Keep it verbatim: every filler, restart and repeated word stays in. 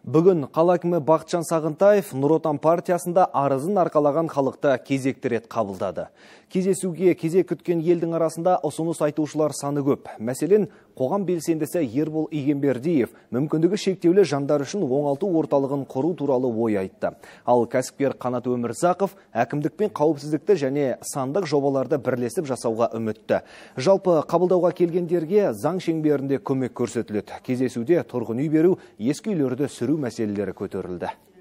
Бүгін қала әкімі Бақытжан Сағынтаев Нұр Отан партиясында арызын арқалаған халықты кезекті рет қабылдады. Кездесуге кезек күткен елдің арасында ұсыныс айтушылар саны көп. Мәселен, қоғам белсендісі Ербол Игенбердиев мүмкіндігі шектеулі жандар үшін оңалту орталығын құру туралы ой айтты. Ал кәсіпкер Қанат Өмірзақов әкімдікпен қауіпсіздікті және сандық жобаларды бірлесіп жасауға үмітті. Жалпы қабылдауға келгендерге заң шеңберінде көмек көрсетіледі. Кездесуде тұрғын үй беру, ескі үйлерді сүру мәселелері көтерілді.